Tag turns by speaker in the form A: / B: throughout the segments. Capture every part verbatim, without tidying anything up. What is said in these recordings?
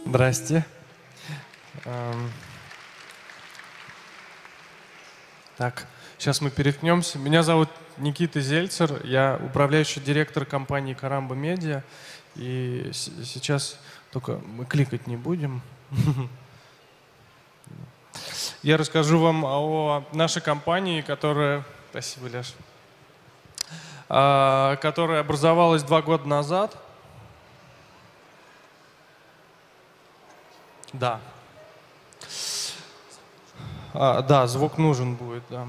A: Здрасте. Эм. Так, сейчас мы переткнемся. Меня зовут Никита Зельцер, я управляющий директор компании Карамба Медиа. И сейчас только мы кликать не будем. Я расскажу вам о нашей компании, которая, спасибо, Леш, которая образовалась два года назад. Да. А, да, звук нужен будет, да.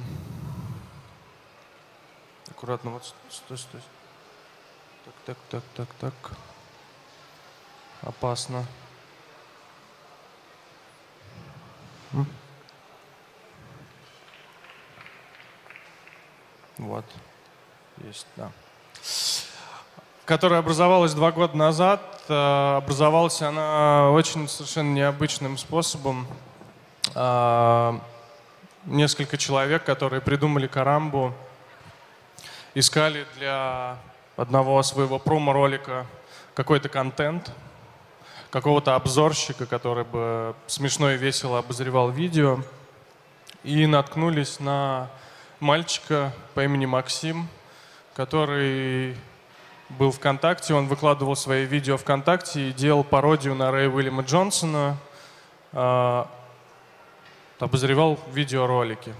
A: Аккуратно, вот, стой, стой. Так, так, так, так, так. Опасно. Вот. Есть, да. Которая образовалась два года назад. Образовалась она очень совершенно необычным способом. Несколько человек, которые придумали Карамбу, искали для одного своего промо-ролика какой-то контент, какого-то обзорщика, который бы смешно и весело обозревал видео, и наткнулись на мальчика по имени Максим, который был ВКонтакте, он выкладывал свои видео ВКонтакте и делал пародию на Рэя Уильяма Джонсона, э, обозревал видеоролики.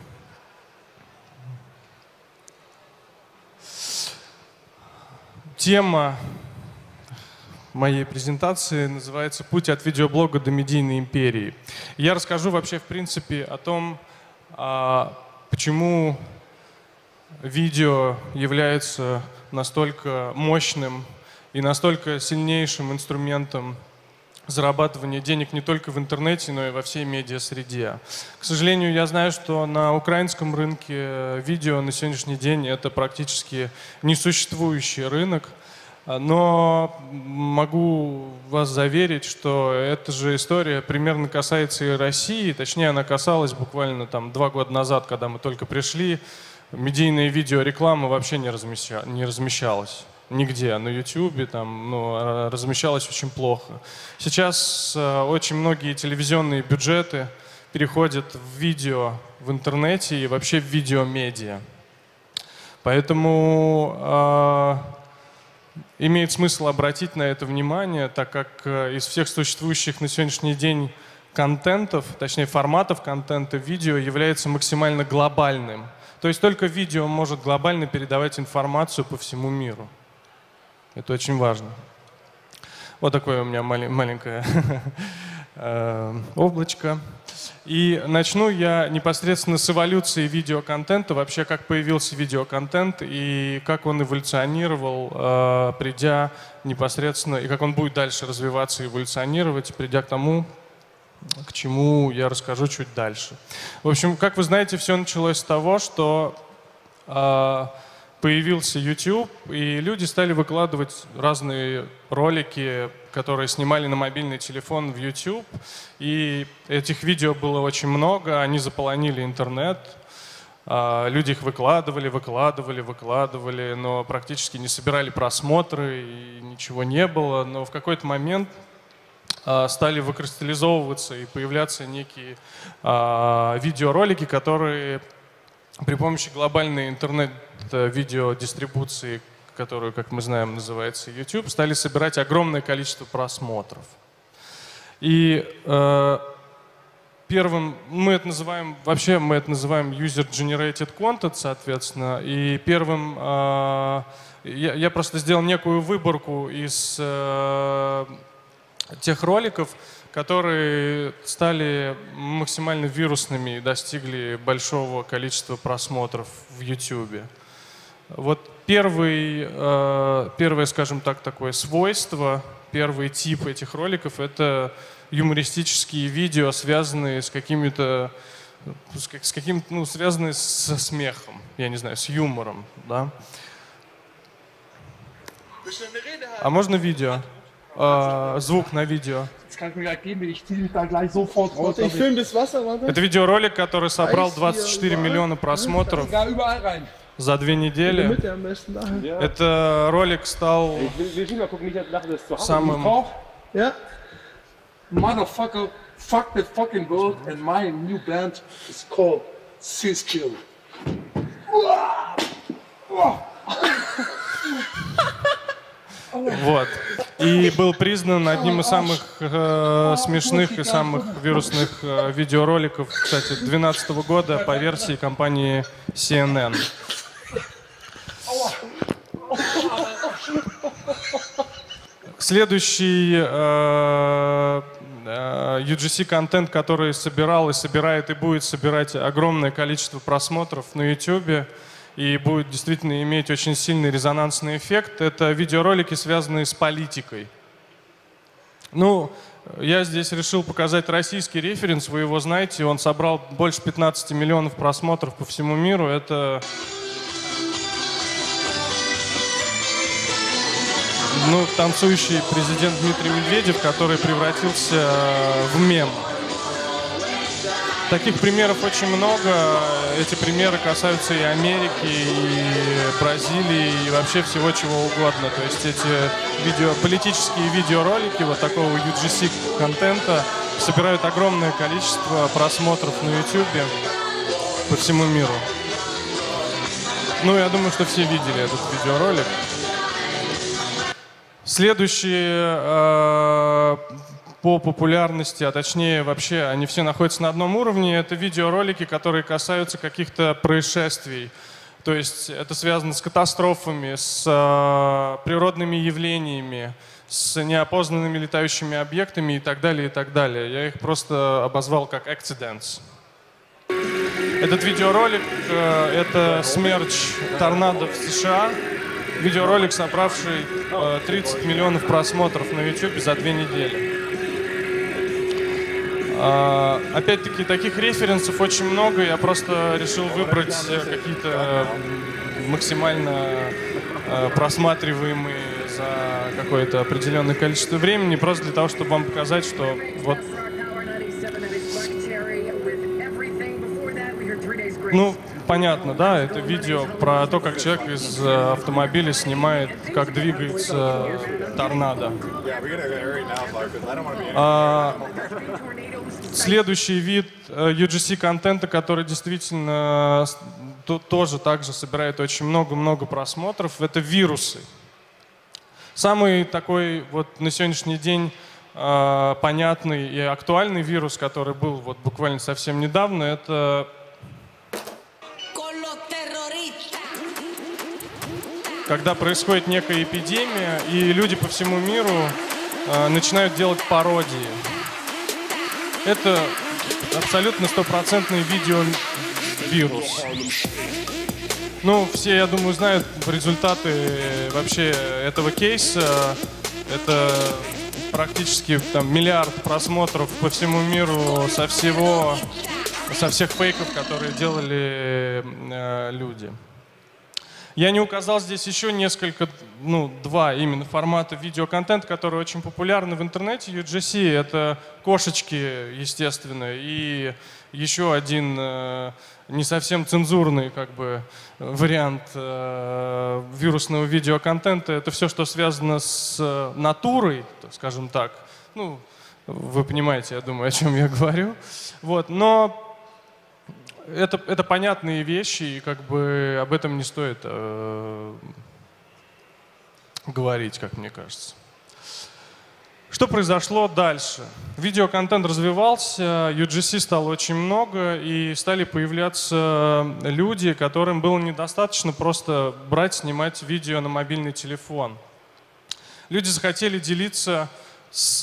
A: Тема моей презентации называется «Путь от видеоблога до медийной империи». Я расскажу вообще в принципе о том, э, почему видео является настолько мощным и настолько сильнейшим инструментом зарабатывания денег не только в интернете, но и во всей медиасреде. К сожалению, я знаю, что на украинском рынке видео на сегодняшний день это практически несуществующий рынок, но могу вас заверить, что эта же история примерно касается и России, точнее она касалась буквально там два года назад, когда мы только пришли. Медийная видеореклама вообще не, размеща... не размещалась нигде, на ютубе, там, ну, размещалась очень плохо. Сейчас э, очень многие телевизионные бюджеты переходят в видео в интернете и вообще в видеомедиа. Поэтому э, имеет смысл обратить на это внимание, так как э, из всех существующих на сегодняшний день контентов, точнее форматов контента, видео является максимально глобальным. То есть только видео может глобально передавать информацию по всему миру. Это очень важно. Вот такое у меня маленькое облачко. И начну я непосредственно с эволюции видеоконтента, вообще как появился видеоконтент и как он эволюционировал, придя непосредственно, и как он будет дальше развиваться и эволюционировать, придя к тому, к чему я расскажу чуть дальше. В общем, как вы знаете, все началось с того, что э, появился YouTube, и люди стали выкладывать разные ролики, которые снимали на мобильный телефон в YouTube. И этих видео было очень много, они заполонили интернет. Э, люди их выкладывали, выкладывали, выкладывали, но практически не собирали просмотры, и ничего не было. Но в какой-то момент стали выкристаллизовываться и появляться некие а, видеоролики, которые при помощи глобальной интернет-видеодистрибуции, которую, как мы знаем, называется YouTube, стали собирать огромное количество просмотров. И э, первым, мы это называем, вообще мы это называем user-generated content, соответственно, и первым, э, я, я просто сделал некую выборку из э, тех роликов, которые стали максимально вирусными и достигли большого количества просмотров в YouTube. Вот первый, э, первое, скажем так, такое свойство, первый тип этих роликов — это юмористические видео, связанные с какими-то, с каким-то, ну, связанные со смехом, я не знаю, с юмором, да. А можно видео? Звук на видео. Это видеоролик, который собрал двадцать четыре миллиона просмотров за две недели. Это ролик стал самым
B: Motherfucker, fuck that fucking world, and my new band is called Sis-Kill.
A: Вот. И был признан одним из самых э, смешных и самых вирусных э, видеороликов, кстати, две тысячи двенадцатого года по версии компании си эн эн. Следующий э, э, ю джи си-контент, который собирал и собирает и будет собирать огромное количество просмотров на YouTube, и будет действительно иметь очень сильный резонансный эффект, это видеоролики, связанные с политикой. Ну, я здесь решил показать российский референс, вы его знаете, он собрал больше пятнадцати миллионов просмотров по всему миру. Это, ну, танцующий президент Дмитрий Медведев, который превратился в мем. Таких примеров очень много. Эти примеры касаются и Америки, и Бразилии, и вообще всего чего угодно. То есть эти видео, политические видеоролики вот такого ю джи си-контента собирают огромное количество просмотров на YouTube по всему миру. Ну, я думаю, что все видели этот видеоролик. Следующие э, по популярности, а точнее вообще они все находятся на одном уровне, это видеоролики, которые касаются каких-то происшествий. То есть это связано с катастрофами, с э, природными явлениями, с неопознанными летающими объектами и так далее, и так далее. Я их просто обозвал как accidents. Этот видеоролик э, — это смерч торнадо в США. Видеоролик, собравший э, тридцать миллионов просмотров на YouTube за две недели. Э, опять-таки, таких референсов очень много. Я просто решил выбрать какие-то максимально э, просматриваемые за какое-то определенное количество времени, просто для того, чтобы вам показать, что вот... Ну, понятно, да, это видео про то, как человек из автомобиля снимает, как двигается торнадо. А, следующий вид ю джи си-контента, который действительно то, тоже также собирает очень много-много просмотров, это вирусы. Самый такой вот на сегодняшний день а, понятный и актуальный вирус, который был вот буквально совсем недавно, это... Когда происходит некая эпидемия, и люди по всему миру э, начинают делать пародии. Это абсолютно стопроцентный видеовирус. Ну, все, я думаю, знают результаты вообще этого кейса. Это практически там миллиард просмотров по всему миру со всего, со всех фейков, которые делали э, люди. Я не указал здесь еще несколько, ну, два именно формата видеоконтента, которые очень популярны в интернете. ю джи си — это кошечки, естественно, и еще один э, не совсем цензурный, как бы, вариант э, вирусного видеоконтента. Это все, что связано с натурой, скажем так. Ну, вы понимаете, я думаю, о чем я говорю. Вот, но Это, это понятные вещи, и как бы об этом не стоит э, говорить, как мне кажется. Что произошло дальше? Видеоконтент развивался, ю джи си стало очень много, и стали появляться люди, которым было недостаточно просто брать, снимать видео на мобильный телефон. Люди захотели делиться с,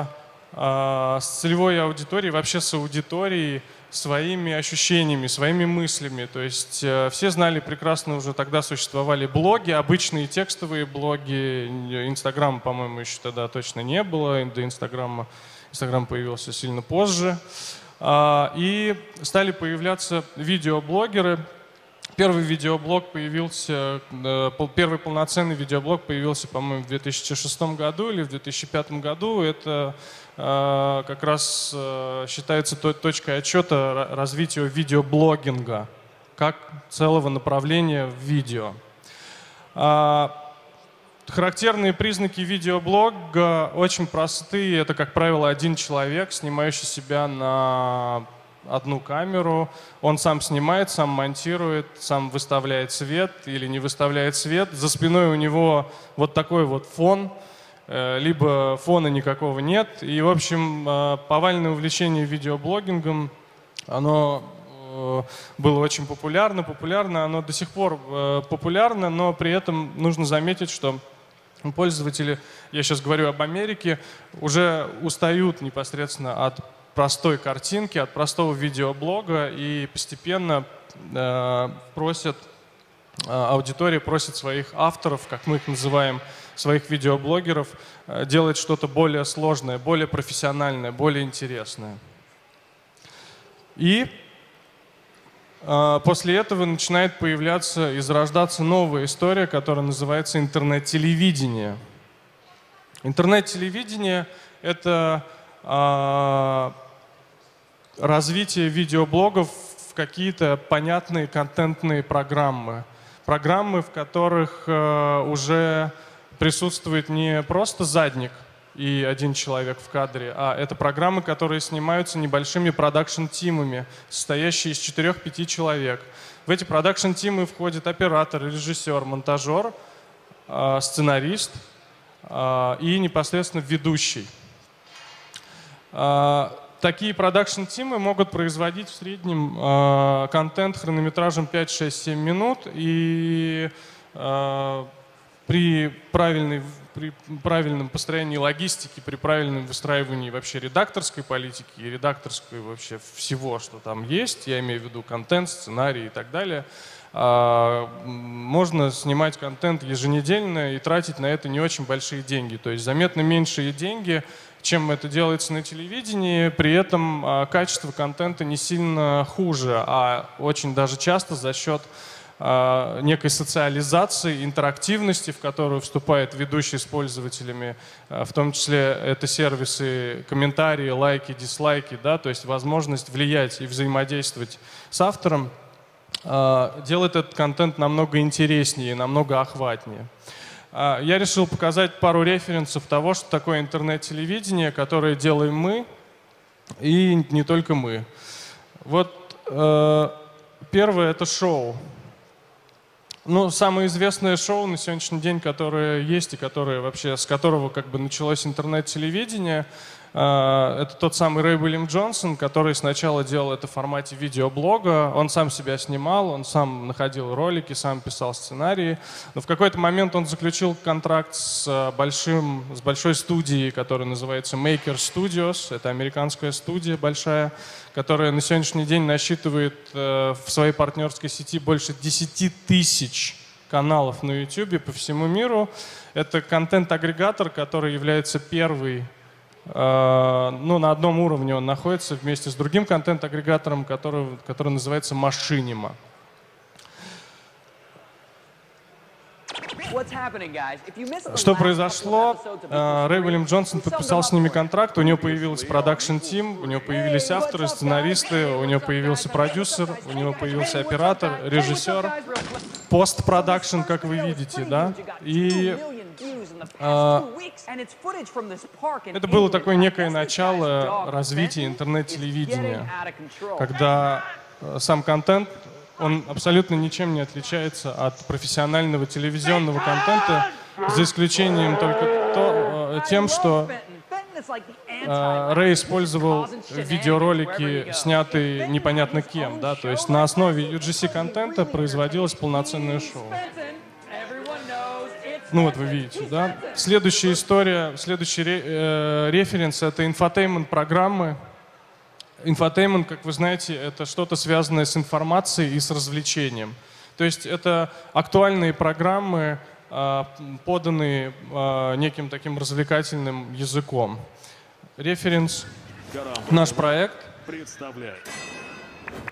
A: э, с целевой аудиторией, вообще с аудиторией, своими ощущениями, своими мыслями. То есть э, все знали прекрасно, уже тогда существовали блоги, обычные текстовые блоги. Инстаграма, по-моему, еще тогда точно не было. До Инстаграма Инстаграм появился сильно позже. А, и стали появляться видеоблогеры. Первый видеоблог появился, э, первый полноценный видеоблог появился, по-моему, в две тысячи шестом году или в две тысячи пятом году. Это как раз считается точкой отсчета развития видеоблогинга как целого направления в видео. Характерные признаки видеоблога очень простые. Это, как правило, один человек, снимающий себя на одну камеру. Он сам снимает, сам монтирует, сам выставляет свет или не выставляет свет. За спиной у него вот такой вот фон, либо фона никакого нет. И, в общем, повальное увлечение видеоблогингом, оно было очень популярно. Популярно, оно до сих пор популярно, но при этом нужно заметить, что пользователи, я сейчас говорю об Америке, уже устают непосредственно от простой картинки, от простого видеоблога и постепенно э, просят, э, аудитория просит своих авторов, как мы их называем, своих видеоблогеров, э, делать что-то более сложное, более профессиональное, более интересное. И э, после этого начинает появляться и зарождаться новая история, которая называется интернет-телевидение. Интернет-телевидение — это э, развитие видеоблогов в какие-то понятные контентные программы. Программы, в которых э, уже присутствует не просто задник и один человек в кадре, а это программы, которые снимаются небольшими продакшн-тимами, состоящие из четырёх-пяти человек. В эти продакшн-тимы входит оператор, режиссер, монтажер, э, сценарист э, и непосредственно ведущий. Э, Такие продакшн-тимы могут производить в среднем э, контент хронометражем пять, шесть, семь минут, и э, при, правильной, при правильном построении логистики, при правильном выстраивании вообще редакторской политики и редакторской вообще всего, что там есть, я имею в виду контент, сценарий и так далее, э, можно снимать контент еженедельно и тратить на это не очень большие деньги, то есть заметно меньшие деньги, чем это делается на телевидении, при этом а, качество контента не сильно хуже, а очень даже часто за счет а, некой социализации, интерактивности, в которую вступает ведущий с пользователями, а, в том числе это сервисы, комментарии, лайки, дизлайки, да, то есть возможность влиять и взаимодействовать с автором, а, делает этот контент намного интереснее, намного охватнее. Я решил показать пару референсов того, что такое интернет-телевидение, которое делаем мы, и не только мы. Вот э, первое — это шоу. Ну, самое известное шоу на сегодняшний день, которое есть и которое вообще, с которого как бы началось интернет-телевидение, это тот самый Рэй Уильям Джонсон, который сначала делал это в формате видеоблога. Он сам себя снимал, он сам находил ролики, сам писал сценарии. Но в какой-то момент он заключил контракт с, большим, с большой студией, которая называется Maker Studios. Это американская студия большая, которая на сегодняшний день насчитывает в своей партнерской сети больше десяти тысяч каналов на YouTube по всему миру. Это контент-агрегатор, который является первый. Ну, на одном уровне он находится вместе с другим контент-агрегатором, который, который называется Machinima. Что произошло? Рэй Уильям Джонсон подписал с ними контракт, у него появился продакшн-тим, у него появились авторы, сценаристы, у него появился продюсер, у него появился оператор, режиссер, постпродакшн, как вы видите, да? И Uh, это было такое некое начало развития интернет-телевидения, когда сам контент, он абсолютно ничем не отличается от профессионального телевизионного контента, за исключением только то, тем, что uh, Рэй использовал видеоролики, снятые непонятно кем, да, то есть на основе ю джи си-контента производилось полноценное шоу. Ну вот вы видите, да. Следующая история, следующий ре, э, референс — это инфотеймент-программы. Инфотеймент, как вы знаете, это что-то связанное с информацией и с развлечением. То есть это актуальные программы, э, поданные э, неким таким развлекательным языком. Референс — наш проект.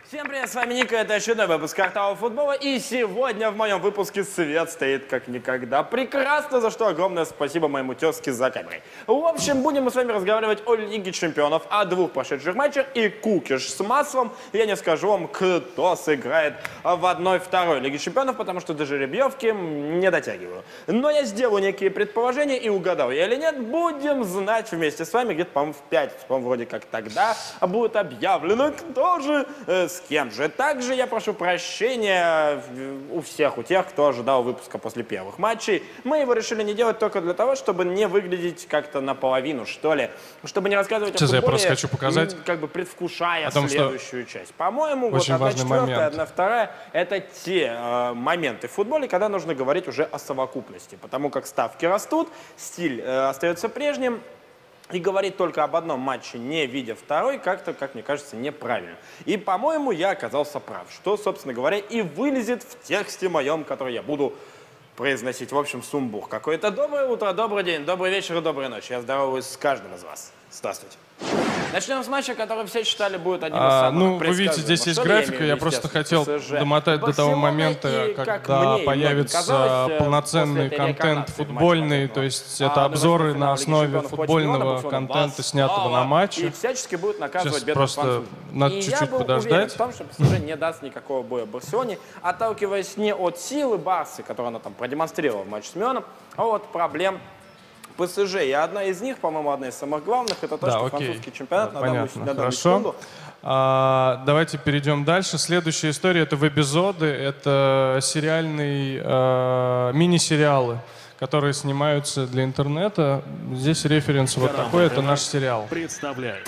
C: Всем привет, с вами Ника, это очередной выпуск «Картавого футбола», и сегодня в моем выпуске свет стоит как никогда. Прекрасно, за что огромное спасибо моему тезке за камерой. В общем, будем мы с вами разговаривать о Лиге Чемпионов, о двух прошедших матчах и кукиш с маслом. Я не скажу вам, кто сыграет в одной-второй Лиге Чемпионов, потому что до жеребьевки не дотягиваю. Но я сделаю некие предположения, и угадал я или нет, будем знать вместе с вами, где-то, по-моему, в пять, по-моему, вроде как тогда будет объявлено, кто же э, с кем же. Также я прошу прощения у всех, у тех, кто ожидал выпуска после первых матчей. Мы его решили не делать только для того, чтобы не выглядеть как-то наполовину, что ли. Чтобы не рассказывать
A: Сейчас
C: о футболе,
A: я просто хочу показать,
C: как бы предвкушая
A: том,
C: следующую часть. По-моему, вот одна четвертая, одна вторая — это те э, моменты в футболе, когда нужно говорить уже о совокупности. Потому как ставки растут, стиль э, остается прежним. И говорить только об одном матче, не видя второй, как-то, как мне кажется, неправильно. И, по-моему, я оказался прав, что, собственно говоря, и вылезет в тексте моем, который я буду произносить. В общем, сумбур какой-то. Доброе утро, добрый день, добрый вечер и доброй ночи. Я здороваюсь с каждым из вас. Здравствуйте. Начнем с матча, который все считали будет одним из
A: а,
C: самых
A: Ну, вы видите, здесь есть графика, я, я просто хотел домотать до того момента, когда появится полноценный контент футбольный, то есть это обзоры на основе футбольного контента, снятого на матче.
C: И всячески будут наказывать бедных
A: просто
C: французов.
A: надо чуть-чуть подождать.
C: В том, что ПСЖ не даст никакого боя Барселоне, отталкиваясь не от силы Барсы, которую она там продемонстрировала в матче с Мионом, а от проблем ПСЖ. И одна из них, по-моему, одна из самых главных, это то,
A: да,
C: что
A: окей.
C: французский чемпионат
A: да,
C: на данную,
A: понятно.
C: на данную
A: Хорошо.
C: секунду.
A: А, давайте перейдем дальше. Следующая история — это вебизоды, это сериальные э, мини-сериалы, которые снимаются для интернета. Здесь референс вот такой, это наш сериал.
D: Представляю.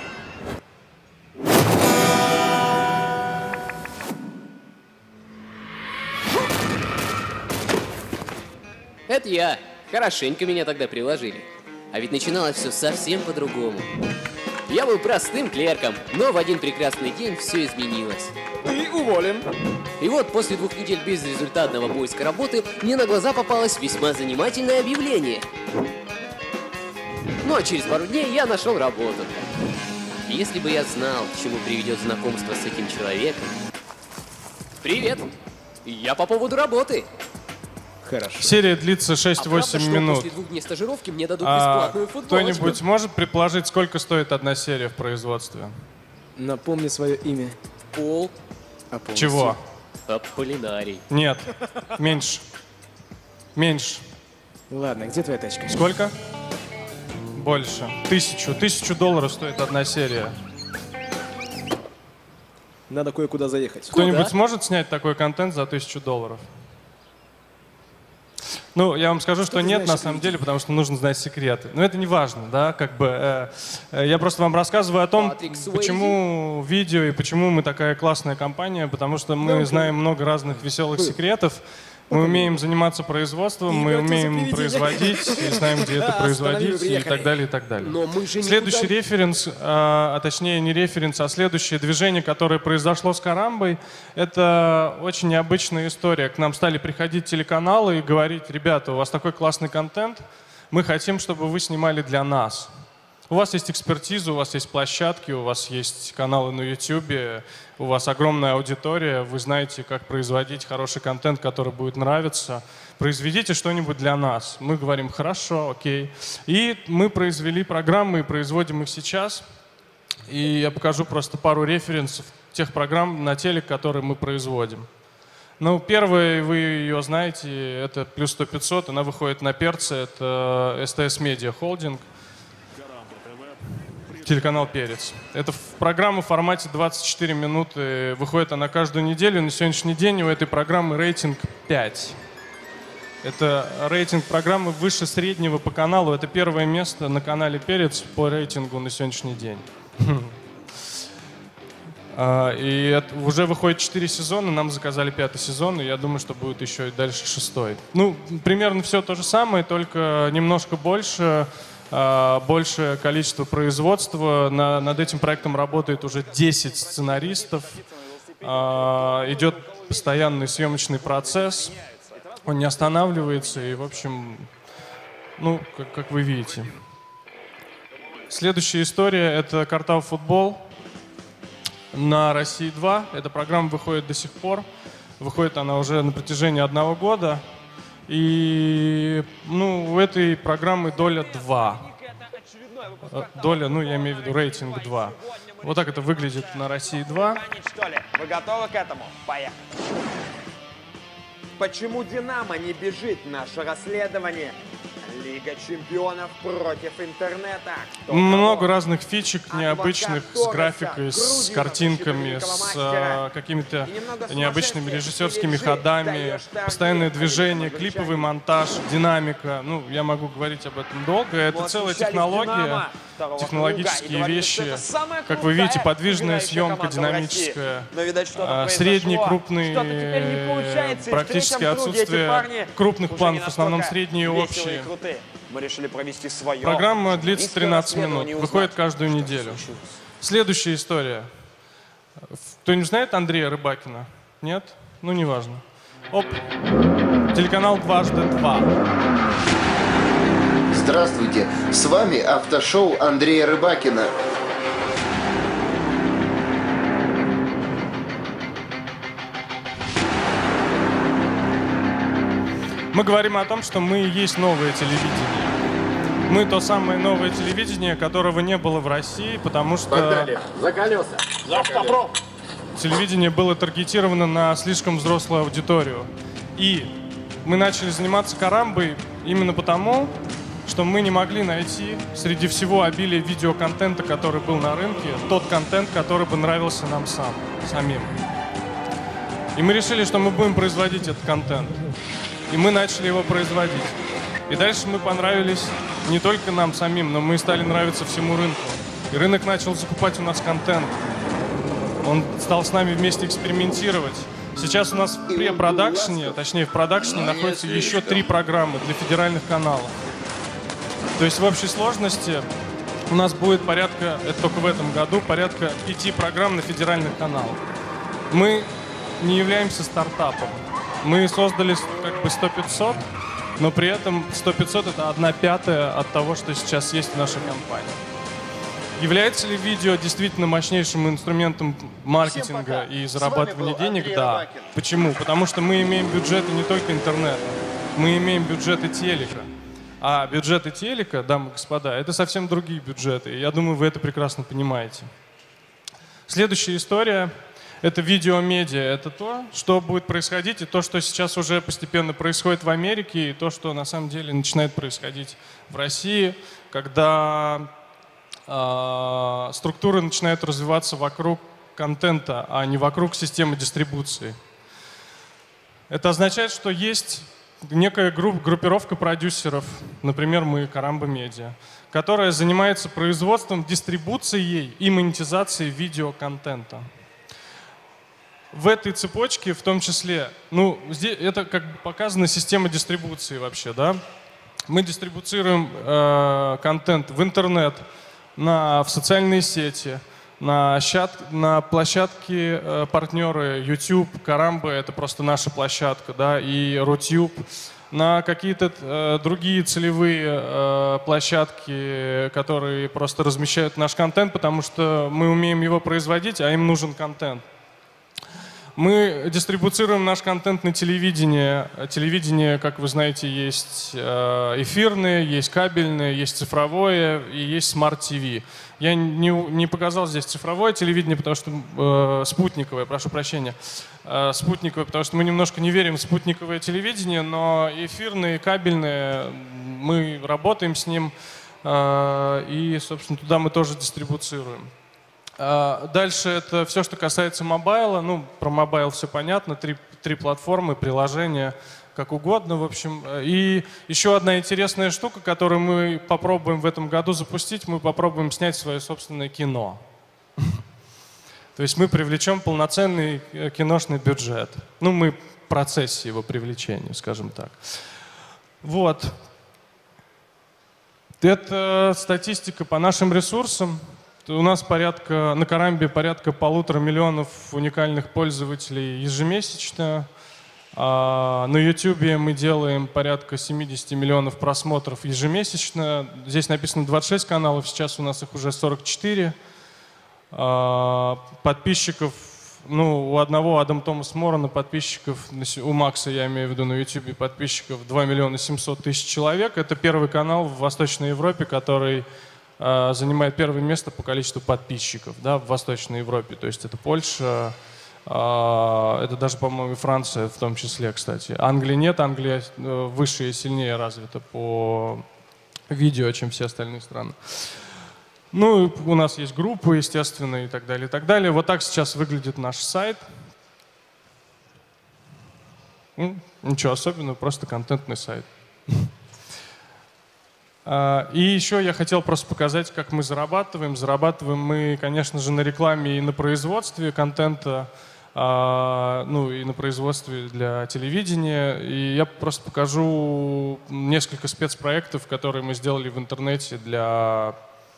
E: Это я. Хорошенько меня тогда приложили. А ведь начиналось все совсем по-другому. Я был простым клерком, но в один прекрасный день все изменилось.
C: Ты уволен.
E: И вот после двух недель безрезультатного поиска работы мне на глаза попалось весьма занимательное объявление. Ну а через пару дней я нашел работу. И если бы я знал, к чему приведет знакомство с этим человеком... Привет! Я по поводу работы.
A: Хорошо. Серия длится шесть-восемь
E: а
A: минут.
E: После двух дней стажировки мне дадут
A: а
E: бесплатную футболочку.
A: Кто-нибудь может предположить, сколько стоит одна серия в производстве?
F: Напомни свое имя.
E: Пол.
F: Аполлон.
A: Чего?
E: Аполлинарий.
A: Нет, меньше. Меньше.
F: Ладно, где твоя тачка?
A: Сколько? Больше. Тысячу. Тысячу долларов стоит одна серия.
F: Надо кое-куда заехать.
A: Кто-нибудь сможет снять такой контент за тысячу долларов? Ну, я вам скажу, что, что нет, на самом деле, потому что нужно знать секреты. Но это не важно, да, как бы. Э, э, я просто вам рассказываю о том, почему видео и почему мы такая классная компания, потому что мы знаем много разных веселых секретов. Мы умеем заниматься производством, мы умеем производить, и знаем, где это производить, и так далее, и так далее.
E: Но мы же
A: Следующий
E: никуда...
A: референс, а, а точнее не референс, а следующее движение, которое произошло с Карамбой, это очень необычная история. К нам стали приходить телеканалы и говорить: ребята, у вас такой классный контент, мы хотим, чтобы вы снимали для нас. У вас есть экспертиза, у вас есть площадки, у вас есть каналы на ютубе, у вас огромная аудитория, вы знаете, как производить хороший контент, который будет нравиться. Произведите что-нибудь для нас. Мы говорим: хорошо, окей. И мы произвели программы и производим их сейчас. И я покажу просто пару референсов тех программ на телек, которые мы производим. Ну, первая, вы ее знаете, это плюс сто пятьсот, она выходит на Перце, это СТС Медиа Холдинг. Телеканал «Перец». Это программа в формате двадцать четыре минуты. Выходит она каждую неделю. На сегодняшний день у этой программы рейтинг пять. Это рейтинг программы выше среднего по каналу. Это первое место на канале «Перец» по рейтингу на сегодняшний день. И уже выходит четыре сезона, нам заказали пятый сезон, и я думаю, что будет еще и дальше шестой. Ну, примерно все то же самое, только немножко больше. Большее количество производства. На, над этим проектом работает уже десять сценаристов. А, идет постоянный съемочный процесс. Он не останавливается. И, в общем, ну, как, как вы видите. Следующая история — это «Картавый футбол». на России два. Эта программа выходит до сих пор. Выходит она уже на протяжении одного года. И ну, у этой программы доля два. Доля, ну я имею в виду рейтинг два. Вот так это выглядит на России два.
C: Вы готовы к этому? Поехали.
D: Почему «Динамо» не бежит? Наше расследование. Лига чемпионов против интернета. Кто
A: Много
D: кого?
A: разных фичек необычных, с графикой, с картинками, с э, какими-то необычными режиссерскими ходами, постоянное движение, клиповый монтаж, динамика. Ну, я могу говорить об этом долго. Это целая технология, технологические вещи. Как вы видите, подвижная съемка, динамическая, э, средний, крупный, э, практически отсутствие крупных планов, в основном средние и общие.
C: Мы решили провести свое.
A: Программа длится тринадцать минут, выходит каждую неделю. Следующая история. Кто-нибудь знает Андрея Рыбакина? Нет? Ну, неважно. Оп. Телеканал «Дважды два».
G: Здравствуйте, с вами автошоу Андрея Рыбакина.
A: Мы говорим о том, что мы и есть новое телевидение. Мы то самое новое телевидение, которого не было в России, потому что
D: Закалился.
A: телевидение было таргетировано на слишком взрослую аудиторию. И мы начали заниматься карамбой именно потому, что мы не могли найти среди всего обилия видеоконтента, который был на рынке, тот контент, который бы нравился нам сам, самим. И мы решили, что мы будем производить этот контент. И мы начали его производить. И дальше мы понравились не только нам самим, но мы стали нравиться всему рынку. И рынок начал закупать у нас контент. Он стал с нами вместе экспериментировать. Сейчас у нас в препродакшене, точнее в продакшене, находится еще три программы для федеральных каналов. То есть в общей сложности у нас будет порядка, это только в этом году, порядка пяти программ на федеральных каналах. Мы не являемся стартапом. Мы создали как бы сто пятьсот, но при этом сто пятьсот это одна пятая от того, что сейчас есть в нашей компании. Является ли видео действительно мощнейшим инструментом маркетинга и зарабатывания денег? Да. Почему? Потому что мы имеем бюджеты не только интернета, мы имеем бюджеты телека. А бюджеты телека, дамы и господа, это совсем другие бюджеты. И я думаю, вы это прекрасно понимаете. Следующая история. Это видеомедиа, это то, что будет происходить, и то, что сейчас уже постепенно происходит в Америке, и то, что на самом деле начинает происходить в России, когда э, структуры начинают развиваться вокруг контента, а не вокруг системы дистрибуции. Это означает, что есть некая групп, группировка продюсеров, например, мы, Карамба Медиа, которая занимается производством, дистрибуцией и монетизацией видеоконтента. В этой цепочке, в том числе, ну, здесь это как бы показана система дистрибуции вообще, да. Мы дистрибуцируем э, контент в интернет, на, в социальные сети, на, щат, на площадки э, партнеры YouTube, Карамба, это просто наша площадка, да, и Рутюб, на какие-то э, другие целевые э, площадки, которые просто размещают наш контент, потому что мы умеем его производить, а им нужен контент. Мы дистрибуцируем наш контент на телевидении. Телевидение, как вы знаете, есть эфирное, есть кабельное, есть цифровое и есть смарт-ти ви. Я не, не показал здесь цифровое телевидение, потому что э, спутниковое, прошу прощения, э, спутниковое, потому что мы немножко не верим в спутниковое телевидение, но эфирное и кабельное, мы работаем с ним, э, и, собственно, туда мы тоже дистрибуцируем. Дальше это все, что касается мобайла. Ну, про мобайл все понятно. Три, три платформы, приложения, как угодно, в общем. И еще одна интересная штука, которую мы попробуем в этом году запустить, мы попробуем снять свое собственное кино. То есть мы привлечем полноценный киношный бюджет. Ну, мы в процессе его привлечения, скажем так. Вот. Это статистика по нашим ресурсам. У нас порядка, на Карамбе порядка полутора миллионов уникальных пользователей ежемесячно. А на YouTube мы делаем порядка семидесяти миллионов просмотров ежемесячно. Здесь написано двадцать шесть каналов, сейчас у нас их уже сорок четыре. А, подписчиков, ну, у одного Адам Томас Морона подписчиков, у Макса, я имею в виду, на YouTube подписчиков два миллиона семьсот тысяч человек. Это первый канал в Восточной Европе, который а, занимает первое место по количеству подписчиков, да, в Восточной Европе. То есть это Польша, а, это даже, по-моему, и Франция в том числе, кстати. Англии нет, Англия выше и сильнее развита по видео, чем все остальные страны. Ну, у нас есть группы, естественно, и так далее, и так далее. Вот так сейчас выглядит наш сайт. Ну, ничего особенного, просто контентный сайт. И еще я хотел просто показать, как мы зарабатываем. Зарабатываем мы, конечно же, на рекламе и на производстве контента, ну и на производстве для телевидения. И я просто покажу несколько спецпроектов, которые мы сделали в интернете для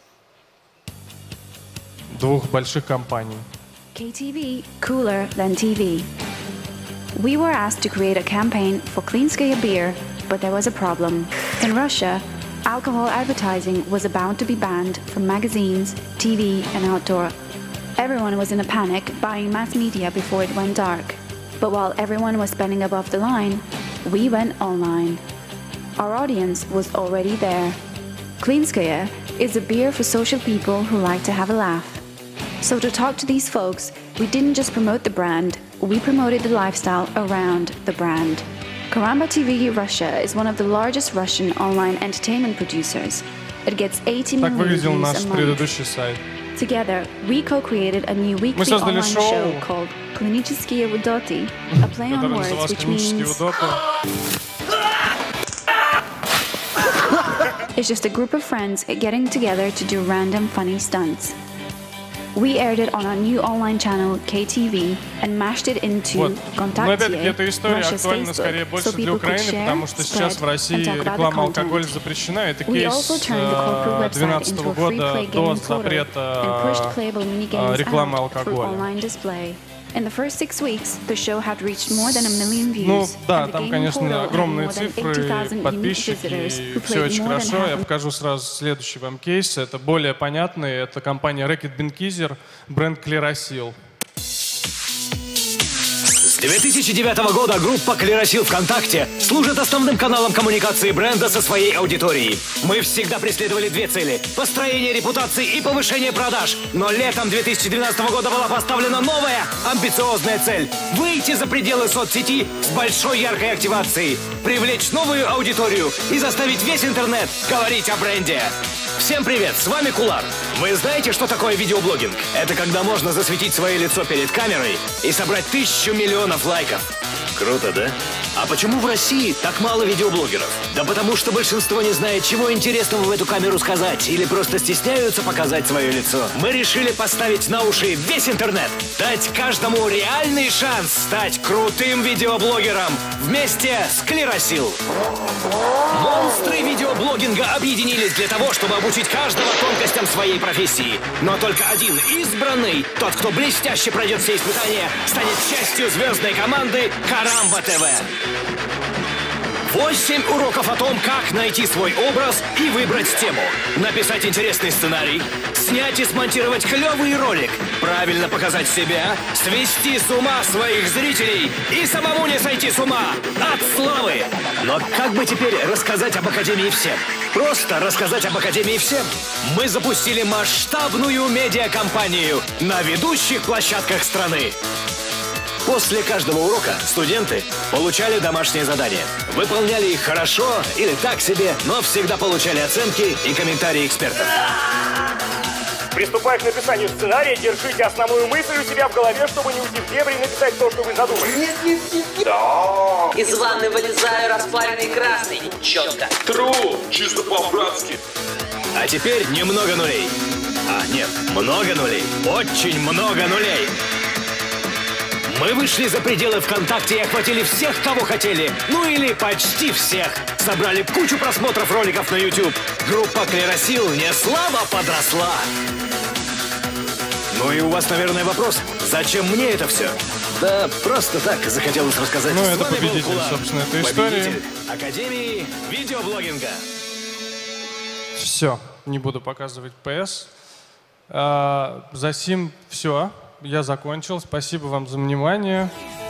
A: двух больших компаний.
H: K T V, cooler than T V. We were asked to create a campaign for Klinskaya beer, but there was a problem. In Russia, alcohol advertising was about to be banned from magazines, T V, and outdoor. Everyone was in a panic, buying mass media before it went dark. But while everyone was spending above the line, we went online. Our audience was already there. Klinskaya is a beer for social people who like to have a laugh. So to talk to these folks, we didn't just promote the brand, we promoted the lifestyle around the brand. Karamba T V Russia is one of the largest Russian online entertainment producers. It gets eighty million views a month. Together, we co-created a new weekly online show called Klinicheskие Udoti, a play on words which means it's just a group of friends getting together to do random funny stunts. We aired it on our new online channel K T V and mashed it into
A: вот. Но опять-таки
H: Kontakte,
A: эта история
H: Russia's
A: актуальна
H: Facebook,
A: скорее больше
H: so
A: для
H: people could
A: Украины,
H: share,
A: потому что сейчас в
H: spread,
A: России
H: and talk about the
A: реклама
H: content.
A: алкоголя запрещена. Это
H: We
A: кейс
H: also turned the corporate website
A: двенадцатого
H: into a free
A: года
H: play
A: до
H: gaming portal
A: запрета
H: and pushed playable minigames
A: рекламы
H: out through
A: алкоголя.
H: online display. In the first six weeks, the show had reached more than a million views.
A: Ну да,
H: and the
A: там,
H: gaming
A: конечно,
H: portal had
A: огромные
H: more than
A: цифры,
H: eighty thousand unique
A: подписчики,
H: visitors who
A: все
H: played
A: очень
H: more than
A: хорошо.
H: half
A: Я
H: of
A: покажу сразу следующий вам кейс. Это более понятный. Это компания Reckitt Benckiser, бренд Clearasil.
I: С две тысячи девятого года группа Clearasil ВКонтакте служит основным каналом коммуникации бренда со своей аудиторией. Мы всегда преследовали две цели – построение репутации и повышение продаж. Но летом две тысячи двенадцатого года была поставлена новая, амбициозная цель – выйти за пределы соцсети с большой яркой активацией, привлечь новую аудиторию и заставить весь интернет говорить о бренде. Всем привет, с вами Кулар. Вы знаете, что такое видеоблогинг? Это когда можно засветить свое лицо перед камерой и собрать тысячу миллионов лайков. Круто, да? А почему в России так мало видеоблогеров? Да потому что большинство не знает, чего интересного в эту камеру сказать, или просто стесняются показать свое лицо. Мы решили поставить на уши весь интернет, дать каждому реальный шанс стать крутым видеоблогером вместе с Clearasil. Монстры видеоблогинга объединились для того, чтобы обучить каждого тонкостям своей профессии. Но только один избранный, тот, кто блестяще пройдет все испытания, станет частью звездной команды Karamba тэ вэ. Восемь уроков о том, как найти свой образ и выбрать тему. Написать интересный сценарий, снять и смонтировать клевый ролик, правильно показать себя, свести с ума своих зрителей и самому не сойти с ума от славы. Но как бы теперь рассказать об Академии всем? Просто рассказать об Академии всем. Мы запустили масштабную медиакомпанию на ведущих площадках страны. После каждого урока студенты получали домашние задания. Выполняли их хорошо или так себе, но всегда получали оценки и комментарии экспертов.
J: Приступая к написанию сценария, держите основную мысль у себя в голове, чтобы не уйти в дебри и написать то, что вы задумали. Нет, нет, нет, нет. Да.
K: Из ванны вылезаю распаренный красный. Четко.
J: Тру, чисто по-братски.
I: А теперь немного нулей. А, нет, много нулей. Очень много нулей. Мы вышли за пределы ВКонтакте и охватили всех, кого хотели. Ну или почти всех. Собрали кучу просмотров роликов на YouTube. Группа Clearasil не слабо подросла. Ну и у вас, наверное, вопрос. Зачем мне это все? Да просто так захотелось рассказать.
A: Ну, это победитель, собственно, этой истории.
I: Победитель Академии видеоблогинга.
A: Все, не буду показывать пэ эс. А, за сим все. Я закончил. Спасибо вам за внимание.